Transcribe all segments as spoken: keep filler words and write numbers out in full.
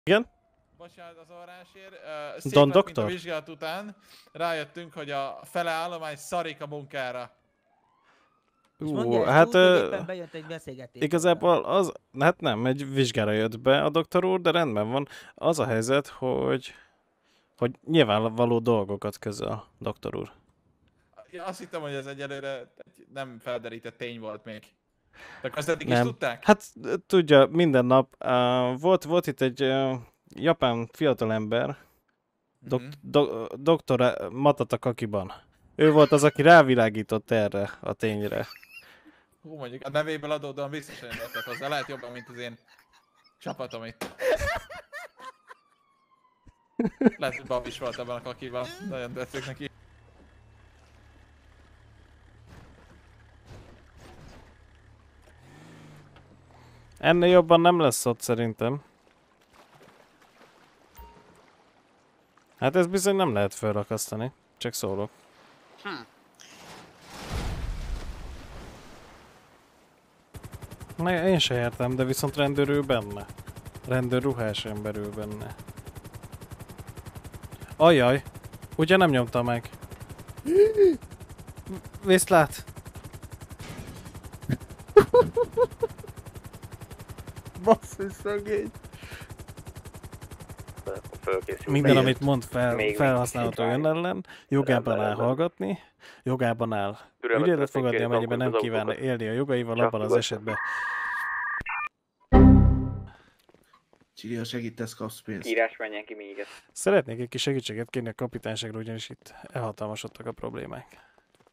Igen? Bocsánat az orrásért. Uh, Don Szépen, Doktor? mint a vizsgálat után rájöttünk, hogy a fele állomány szarik a munkára. Ú, hát uh, bejött egy beszélgetés. igazából az, hát nem, egy vizsgára jött be a doktor úr, de rendben van. Az a helyzet, hogy, hogy nyilvánvaló dolgokat közöl a doktor úr. Ja, azt hittem, hogy ez egyelőre nem felderített tény volt még. De azt eddig is Nem. tudták? Hát tudja, minden nap uh, volt, volt itt egy uh, japán fiatalember, dok, Mhm. do, doktor Matata Kakiban. Ő volt az, aki rávilágított erre a tényre. Hú, mondjuk a nevéből adódóan biztosan nem értek hozzá. Lehet jobban, mint az én csapatom itt. Lehet, hogy Bab is volt abban a kakiban. Nagyon tetszik neki. Ennél jobban nem lesz ott szerintem. Hát ez bizony nem lehet felrakasztani. Csak szólok. Hm. Na, én se értem, de viszont rendőr ő benne. Rendőr ruhás ember ő benne. Ajjaj! Ugye nem nyomta meg? Viszlát! Basszus szegény! Minden, amit mond, fel, felhasználható ön ellen, jogában áll hallgatni, jogában áll ügyeletet fogadni, amennyiben nem kíván élni a jogaival abban az esetben. Csili, ha segítesz, kapsz pénzt. Írás menjen ki még. Szeretnék egy kis segítséget kérni a kapitányságra, ugyanis itt elhatalmasodtak a problémák.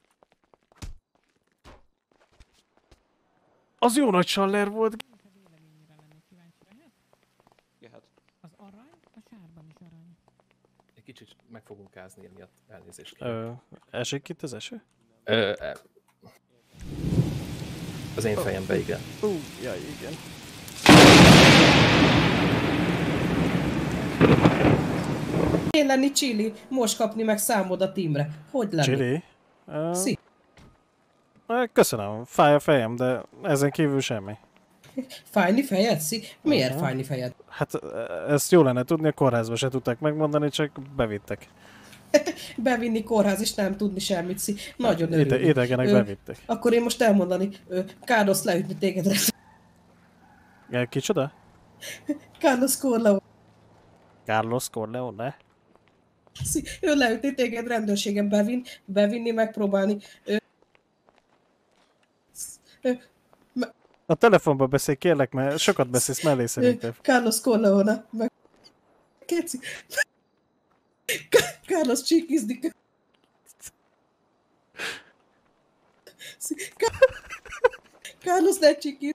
Az jó nagy saller volt! Az arany, a sárban is arany. Egy kicsit meg fogunk ázni emiatt, elnézést. Ö, esik itt az eső? Ö, e... Az én fejembe, igen. Ú, uh, jaj, igen. Én lenni Csili, most kapni meg számod a tímre. Hogy lenni? Csili? Uh, Szí. Köszönöm, fáj a fejem, de ezen kívül semmi. Fájni fejed, Szí? Miért Aha. fájni fejed? Hát ezt jó lenne tudni, a kórházba se tudták megmondani, csak bevittek. Bevinni kórház és nem tudni semmit, Szí. Nagyon Ide, örülök. idegenek Ö, bevittek. Akkor én most elmondani, ö, Carlos leütni téged. Kicsoda? Carlos Corleone. Carlos Corleone? Szí, ő leütni téged rendőrségen bevin, bevinni, megpróbálni. Ö, ö, A telefonba beszélj, kérlek, mert sokat beszélsz mellé szerintem. Carlos Corleone. Meg... Keci. Carlos csikizni. Carlos ne csikiz.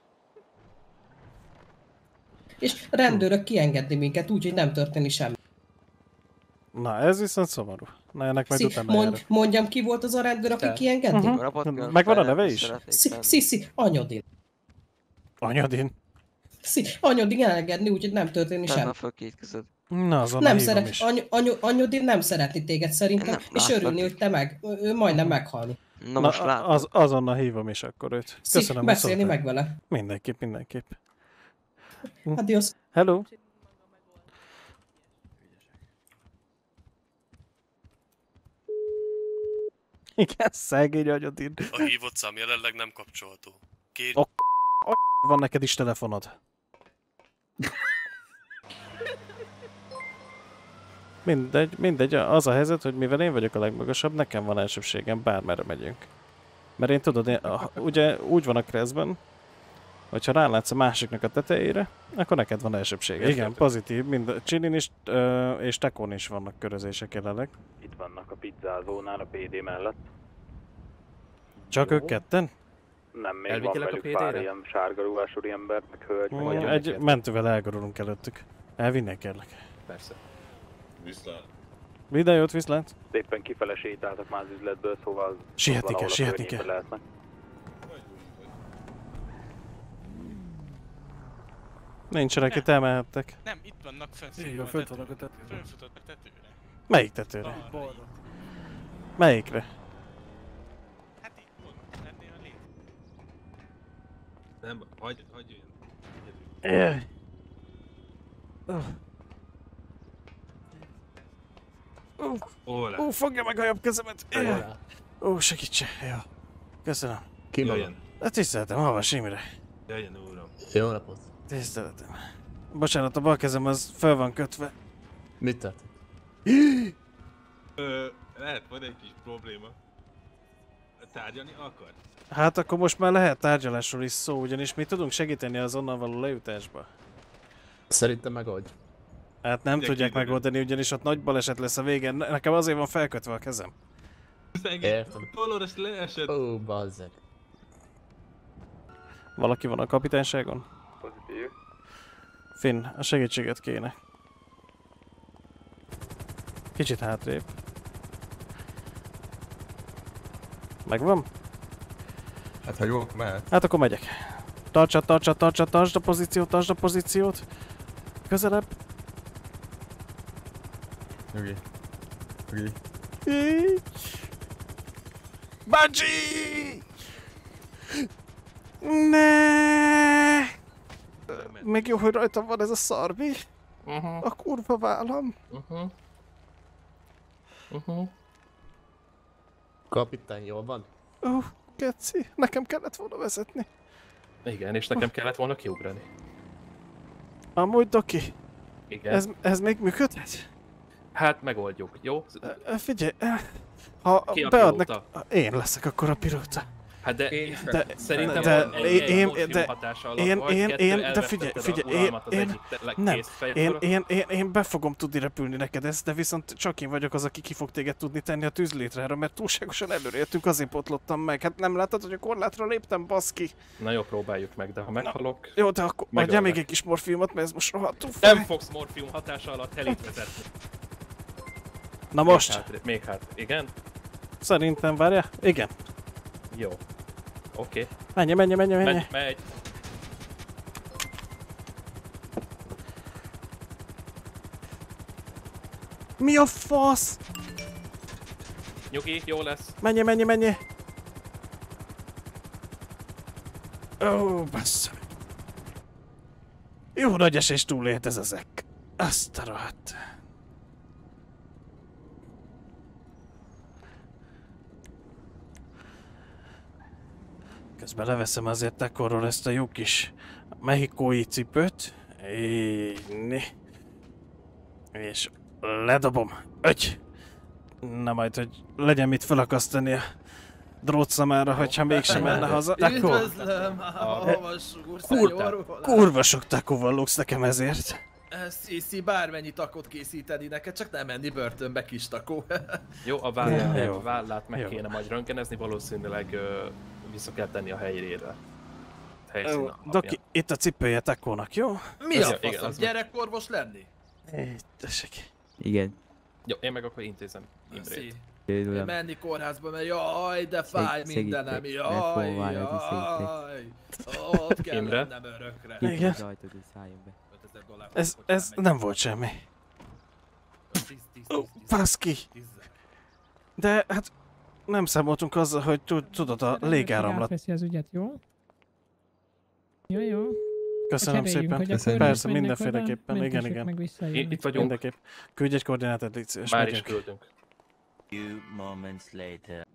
És rendőrök kiengedni minket úgy, hogy nem történik semmi. Na, ez viszont szomorú. Na, ennek majd Szí, utána mond, járok. mondjam, ki volt az a rendőr, aki Te. kiengedni? Uh-huh. Megvan a neve is? Szí, szí, szí, Anyodin. Anyodin? Szí, Anyodin elengedni úgy, hogy nem történik semmi. Nem fölkétkezed. Na, azon Nem hívom szeret, is. any, any, Anyodin nem szeretni téged szerintem, Nem, és látlak. örülni, hogy te meg, ő majdnem meghalni. Na most Na, látod. az, azonnal hívom is akkor őt. Szí, Köszönöm, hogy beszélni szóltál. meg vele. Mindenképp, mindenképp. Adios. Hello? Igen, szegény Anyodin. A hívott szám jelenleg nem kapcsolható. Két... A van neked is telefonod. Mindegy, mindegy, az a helyzet, hogy mivel én vagyok a legmagasabb, nekem van elsőbségem, bármerre megyünk. Mert én tudod, én, a, ugye úgy van a kreszben, hogyha rálátsz a másiknak a tetejére, akkor neked van elsőbsége. Igen, pozitív, mind Csilin is ö, és Tekon is vannak körözések jelenleg. Itt vannak a pizzázónál, a pé dé mellett. Csak ők ketten? Nem, még Elvigyelek van a velük pár pé dére? ilyen sárga ruhású ember, meg hölgy. Mm, meg egy ilyenek. mentővel elgurulunk előttük. Elvinnék kérlek. Persze. Viszlát. Minden jót, viszlát. Éppen kifele sétáltak már az üzletből, szóval... Sietni kell, valahol a sietni környéken kell. lehetnek. Nincsenek, itt elmehettek. Nem, itt vannak fent. Igen, fönt vannak a tetőn. Fölfutottak tetőre. Melyik tetőre? Balra. Melyikre? Hát itt pont, ennél a lét. Nem, hagyj, hagyj jöjjön. Jaj. Oh. Ó, ó, fogja meg a jobb kezemet! Ó, segítse, jó. Köszönöm. Ki van? Hát tiszteletem, Havas Imre. Jöjjön, uram. Jó napot. Tiszteletem. Bocsánat, a bal kezem az fel van kötve. Mit tett? Ö, lehet, van egy kis probléma. Tárgyalni akar? Hát akkor most már lehet tárgyalásról is szó, ugyanis mi tudunk segíteni az onnan való lejutásba. Szerintem megoldj. Hát nem Ugye tudják kiderül. megoldani, ugyanis ott nagy baleset lesz a végén. Ne- Nekem azért van felkötve a kezem. Értem. Dolores leesett. Ó, bazzeg. Valaki van a kapitányságon? Pozitív. Finn, a segítséget kéne. Kicsit hátrébb. Megvan? Hát ha jó, mehet. Hát akkor megyek. Tartsa, tartsa, tartsa, tartsd a pozíciót, tartsd a pozíciót. Közelebb. Nyugi. Nyugi. Bungee! Ne! Még jó, hogy rajtam van ez a szarvi. Uh-huh. A kurva vállam. Uh-huh. Uh-huh. Kapitány, jól van? Ó, keci, nekem kellett volna vezetni. Igen, és nekem kellett volna kiugrani. Amúgy, Doki, Igen. ez, ez még működhet? Hát megoldjuk, jó? Ö, Figyelj, ö, ha Ki a beadnak... pilóta? Én leszek akkor a pilóta. Hát de, De, szerintem de, egy, én, egy én, morfium de, hatása alatt én, vagy, én, kettő, én, de elvesztetted figyelj, a figyelj, én, uralmat az én, egyik te- nem, kész én, fejekor. én, én, én be fogom tudni repülni neked ezt, de viszont csak én vagyok az, aki ki fog téged tudni tenni a tűzlétrára, mert túlságosan előre jöttünk, azért potlottam meg. Hát nem láttad, hogy a korlátra léptem, baszki? Na jó, próbáljuk meg, de ha meghalok... Jó, de akkor Megoldás. adjál még egy kis morfiumot, mert ez most rohadtul fáj. Nem fogsz morfium hatása alatt helit vezetni. Na most, Még hát, még hát, igen? szerintem várja? Igen. Jó. Oké. Okay. Menj, menj, menj, menj. Megy, megy. Mi a fasz? Nyugi, jó lesz. Menj, menj, menj. Ó, bassza. Jó nagy esés túlélt ez ezek. Azt a rohadt. Közben leveszem azért Takorról ezt a jó kis mexikói cipőt. Így. És ledobom. Ögy! Na majd, hogy legyen mit felakasztani a drótszamára, hogyha mégsem menne haza. Takó! Üdvözlöm, Havas úr, Kurva, szenyor. kurva sok takóval lógsz nekem ezért. Sziszi, bármennyi takot készíteni neked, csak nem menni börtönbe, kis takó. Jó, a vállát, Jó. a vállát meg Jó. kéne majd röntgenezni, valószínűleg ö, vissza kell tenni a helyére. Helyszín Ó, alapján. Doki, itt a cipője Takónak, jó? Mi Ez- a igen, faszom, az- gyerekorvos lenni? Így, tessék. Igen. Jó, én meg akkor intézem Imrét. Én menni kórházba, mert jaj, de fáj Segítek, mindenem, jaj, megpróbálok, jaj. Ott kell Imre? lennem örökre. Igen. Nyitd az ajtót és szálljon be. ötezer dollár Ez, hogyha ez elmegy. nem volt semmi. tíz, tíz, tíz, Ó, tíz, baszki. tíz. De hát nem számoltunk azzal, hogy tud- tudod a légáramlat. Átveszi az ügyet, jó? Jó, jó. Köszönöm Cseréljünk, szépen. hogy akkor Persze, mennek mindenféleképpen. oda, Igen, mentesek igen. meg visszajönnek. Itt, itt vagyunk. Mindenképp. Küldj egy koordinátát, légy szíves, Már is megyünk. küldünk. Few moments later.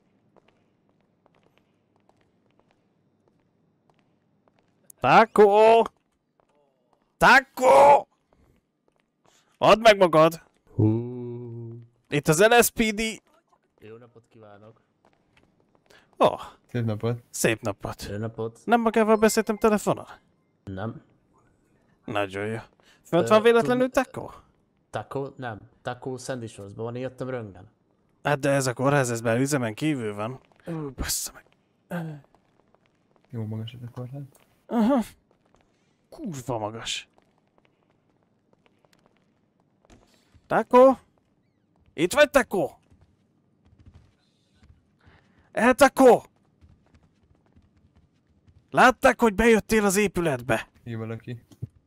Taco! Taco! Add meg magad! Hú. Itt az el es pé dé. Jó napot kívánok. Ó, oh, Szép napot. szép napot. Jó napot. Nem magával beszéltem telefonon? Nem. Nagyon jó. Fönt Ö, van véletlenül tud- Taco? Taco? Nem. Taco Sandy Shores-ban van, én jöttem röngen. Hát de ez a kórház, ez már üzemen kívül van. Ú, bassza meg. Jó magas ez a korlát. Aha. Kurva magas. Taco? Itt vagy, Taco? El, Taco? Látták, hogy bejöttél az épületbe? Ki valaki?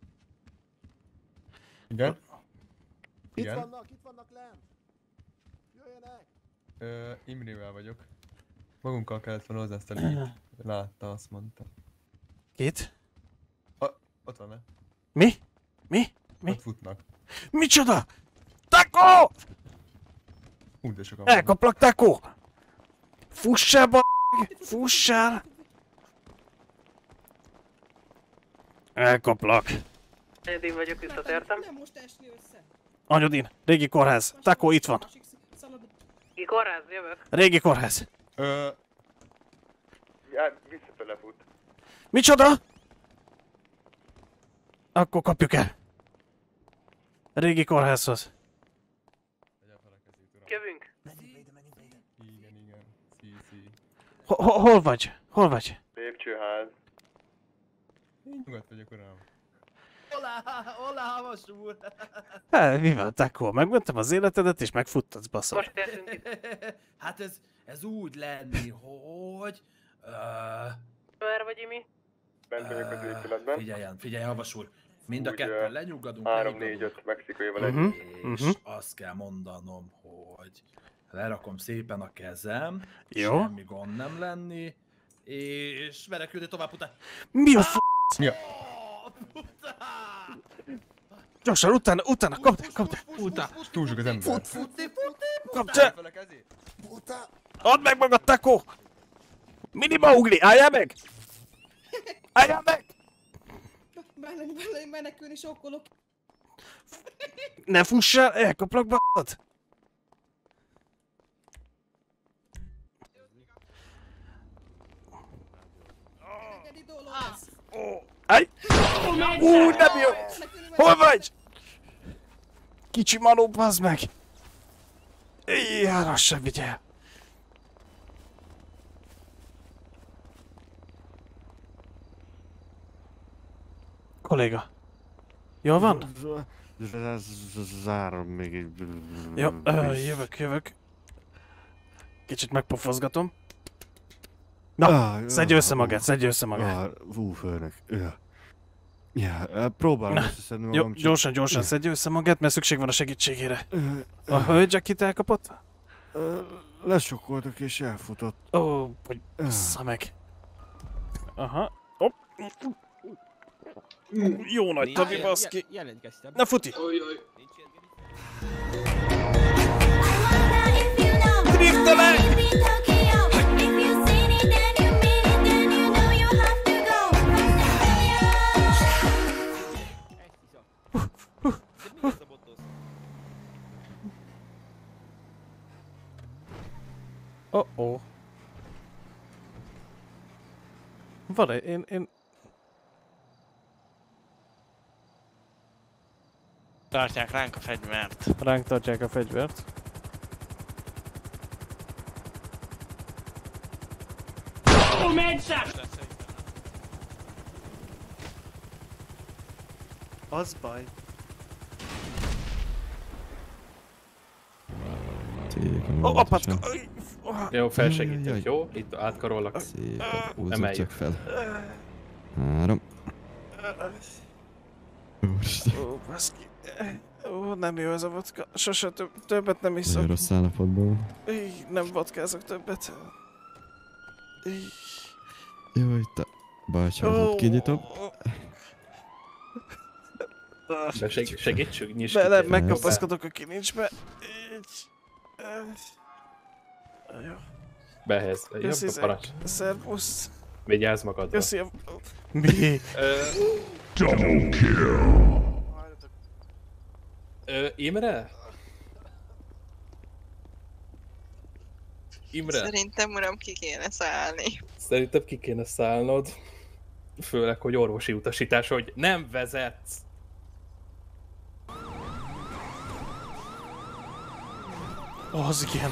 Igen? Itt Igen? vannak, itt vannak lent! Jöjjenek! Ö, Imrével vagyok. Magunkkal kellett volna hozzá ezt a lét. Látta, azt mondta. Kit? Ott van-e? Mi? Mi? Mi? Ott futnak. Micsoda? Taco! Hú, de sokan. Elkaplak, Taco! Fussál, b***! Fussál! Elkaplak. Én vagyok, visszatértem. Nem most esni össze. Anyodin, régi kórház. Taco, itt van. Régi kórház, jövök. Régi kórház. Ö... Ja, visszafele fut. Micsoda? Akkor kapjuk el. Régi kórházhoz. Jövünk. Igen, igen. Szí, szí. Ho- ho- Hol vagy? Hol vagy? Lépcsőház. Én nyugodt vagyok, uram. Olá, olá, havas úr! Hát, mi van, Taco? Megmentem az életedet és megfuttatsz, baszol. Most értünk itt. Hát ez, ez úgy lenni, hogy... Uh, Merre vagy, Imi? Bent vagyok az épületben. figyeljen, figyeljen, havas úr! Mind a Úgy, ketten ö, lenyugodunk, három, négy, lenyugodunk. öt mexikaival Mhm. egy. És Mhm. azt kell mondanom, hogy lerakom szépen a kezem, Jó. semmi gond nem lenni, és merek jönni tovább utána. Mi a f***? Ja. Gyorsan, utána, utána, kapd el, kapd el. Utána. Túl sok az ember. Fut, futni, futni, Kapd el. Add meg magad, Taco! Mini Mowgli, álljál meg! Álljál meg! Bele, bele, menekülni sokkolok. Ne fussál, elkaplak, b***ad! Neked idóló lesz. Állj! Ú, nem jó! Hol vagy? Kicsi manó, bazd meg! Ilyen, azt sem vigyel! Kolléga. Jól van? Zárom még egy... Jó, ö, jövök, jövök. Kicsit megpofozgatom. Na, szedj össze magát, szedj össze magát. Hú, főnök. Ja. Ja, próbálom összeszedni Jó, magam, csak... gyorsan, gyorsan szedj össze magát, mert szükség van a segítségére. A hölgy, akit elkapott? Ö, Lesokkoltak és elfutott. Ó, hogy bassza meg. Aha. Hopp. Jó nagy tavi, baszki. Jelentkeztem. Na futi! Ojjoj. Driftelek! Oh-oh. Van egy, én, én... Tartják ránk a fegyvert. Ránk tartják a fegyvert. Az baj. Ó, oh, apácka! Jó, felsegítünk, jó? Itt átkarollak. Emeljük fel. Három. Ó, baszki. Ó, nem jó ez a vodka. Sose több, többet nem iszok. Nagyon rossz állapotban van. Így, nem vodkázok többet. Így. Jó, itt a bajcsarnot kinyitom. De seg segítsük, nyisd Bele, ki. megkapaszkodok a kilincsbe. Így. Jó. Behez. Köszi, Jobb a parancs. szervusz. Vigyázz magadra. Köszi a... Mi? Double kill. Ö, Imre? Imre? Szerintem, uram, ki kéne szállni. Szerintem ki kéne szállnod. Főleg, hogy orvosi utasítás, hogy nem vezetsz. Az igen.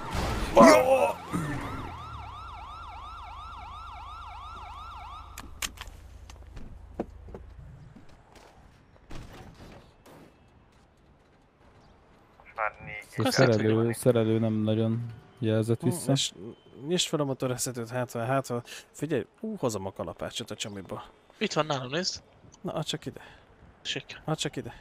A szerelő, szerelő nem nagyon jelzett vissza. És nyisd fel a motorháztetőt, hátra, hátra. Figyelj, ú, hozom a kalapácsot a csamiba. Itt van nálam, nézd. Na, add csak ide. Sik. Add csak ide.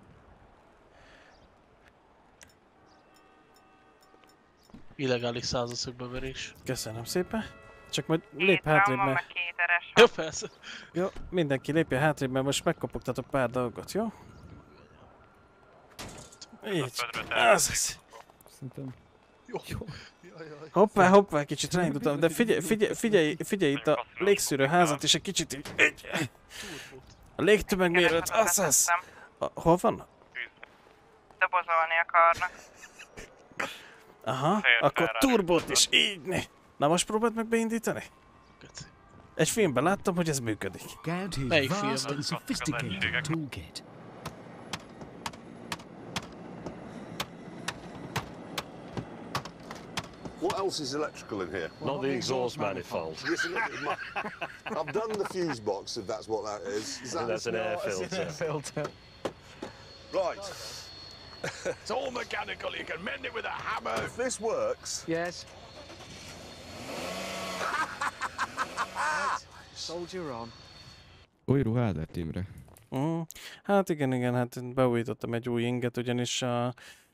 Illegális százaszögbeverés. Köszönöm szépen. Csak majd lép hátrébb, mert... Jó, persze. Jó, mindenki lépje hátrébb, mert most megkopogtatok pár dolgot, jó? Így. Az az. Szerintem Hoppá, hoppá, kicsit ráindultam, de figyelj, figyelj, figyelj, figyelj itt a légszűrő házat is egy kicsit így. így. A légtömeg mérőt, az az. A, hol van? Dobozolni akarnak. Aha, akkor turbót is, így ne. Na most próbáld meg beindítani? Egy filmben láttam, hogy ez működik. Melyik filmben? What else is electrical in here? Not the exhaust manifold. Yes, look, I've done the fuse box, if that's what that is. Is that that's an air filter. filter. Right. It's all mechanical. You can mend it with a hammer. If this works. Yes. Soldier on. Új ruhád lett, Imre. Mm. Hát igen, igen, hát beújítottam egy új inget, ugyanis a...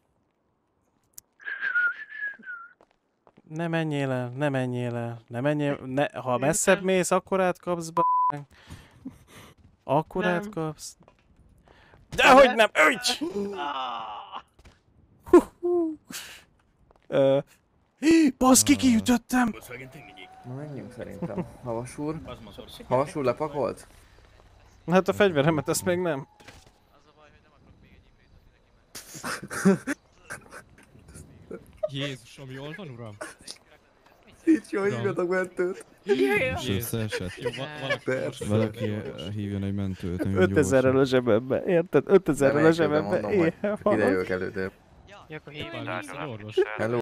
Ne menjél el, ne menjél el, ne menjél, ne, ha messzebb mész, akkor átkapsz, b***. Akkor Nem. átkapsz. Dehogy nem, ügy! Ö... Baszki, kiütöttem! Na menjünk szerintem. Havas úr. Havas úr lepakolt? Hát a fegyveremet ezt még nem. Jézusom, jól van, uram? Így jó, hívjatok mentőt. Összeesett. Jó, va- valaki Persze. Valaki hívjon egy mentőt. ötezerrel a zsebembe, érted? ötezerrel a zsebembe, éhe Ide jövök elődő. Ja, akkor hívjuk. orvos. Hello.